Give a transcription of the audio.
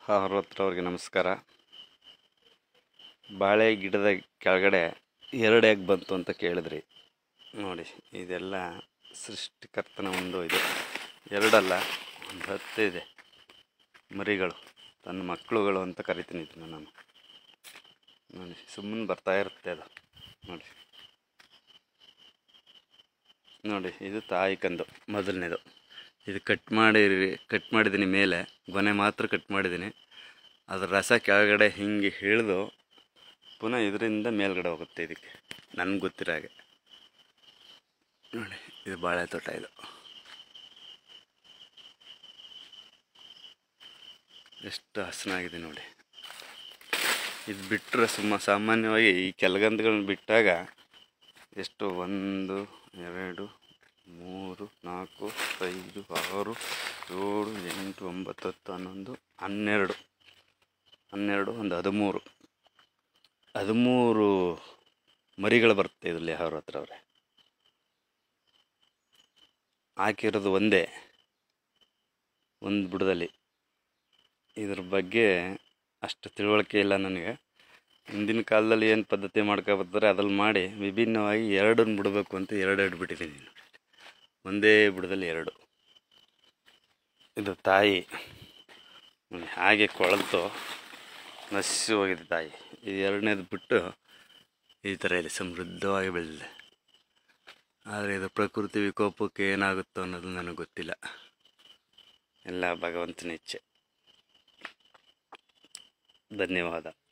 ahoratra ಅವ್ರಿಗೆ ನಮಸ್ಕಾರ. ಬಾಳೆ ಗಿಡದ ಕೆಳಗಡೆ 2 ಎಗ್ ಬಂತು ಅಂತ ಕೇಳಿದ್ರಿ. ನೋಡಿ, ಇದೆಲ್ಲ ಸೃಷ್ಟಿಕರ್ತನ ಒಂದು ಇದು 2 ಅಲ್ಲ, 10 ಇದೆ ಮರಿಗಳು, ತನ್ನ ಮಕ್ಕಳುಗಳು ಅಂತ ಕರಿತೀನಿ ಇದನ್ನು ನಾನು. ನೋಡಿ, ಸುಮ್ಮನೆ ಬರ್ತಾ ಇರುತ್ತೆ ಅದು. ನೋಡಿ ಇದು ತಾಯಿ ಕಂದು ಮೊದಲನೇದು. ಇದು ಕಟ್ ಮಾಡಿದ್ದೀನಿ, ಮೇಲೆ ಗೊನೆ ಮಾತ್ರ ಕಟ್ ಮಾಡಿದ್ದೀನಿ. ಅದರ ರಸ ಕೆಳಗಡೆ ಹಿಂಗೆ ಹಿಡಿದು ಪುನಃ ಇದರಿಂದ ಮೇಲ್ಗಡೆ ಹೋಗುತ್ತೆ. ಇದಕ್ಕೆ ನನಗೆ ಗೊತ್ತಿರೋ ಹಾಗೆ. ನೋಡಿ, ಇದು ಬಾಳೆ ತೋಟ. ಇದು ಎಷ್ಟು ಹಸನಾಗಿದೆ ನೋಡಿ. ಇದು ಬಿಟ್ಟರೆ ಸಾಮಾನ್ಯವಾಗಿ ಈ ಕೆಲಗಂದುಗಳನ್ನ ಬಿಟ್ಟಾಗ ಎಷ್ಟು 1 2 3 4 5 6 7 8 9 10 11 12 13 ಮರಿಗಳು ಬರುತ್ತೆ ಇದರಲ್ಲಿ. ahoratra ಅವರೇ ಹಾಕಿರೋದು ಒಂದೇ ಒಂದು ಬುಡದಲ್ಲಿ. ಇದ್ರ ಬಗ್ಗೆ ಅಷ್ಟು ತಿಳುವಳಿಕೆ ಇಲ್ಲ ನನಗೆ. ಹಿಂದಿನ ಕಾಲದಲ್ಲಿ ಏನು ಪದ್ಧತಿ ಮಾಡ್ಕೊಬರ್ತಾರೆ ಅದ್ರಲ್ಲಿ ಮಾಡಿ ವಿಭಿನ್ನವಾಗಿ 2 ಬಿಡಬೇಕು ಅಂತ 2 ಬಿಟ್ಟಿದ್ದೀನಿ. ಒಂದೇ ಬುಡದಲ್ಲಿ 2. ಇದು ತಾಯಿ ಹಾಗೆ ಕೊಳೆತು ನಸಿ ಹೋಗಿದೆ ತಾಯಿ. ಇದು 2ನೇದು ಬಿಟ್ಟು ಈ ಥರ ಇದೆ, ಸಮೃದ್ಧವಾಗಿ ಬೆಳೆದಿದೆ. ಆದರೆ ಇದು ಪ್ರಕೃತಿ ವಿಕೋಪಕ್ಕೆ ಏನಾಗುತ್ತೋ ಅನ್ನೋದು ನನಗೆ ಗೊತ್ತಿಲ್ಲ. ಎಲ್ಲ ಭಗವಂತನ ಇಚ್ಛೆ. ಧನ್ಯವಾದ.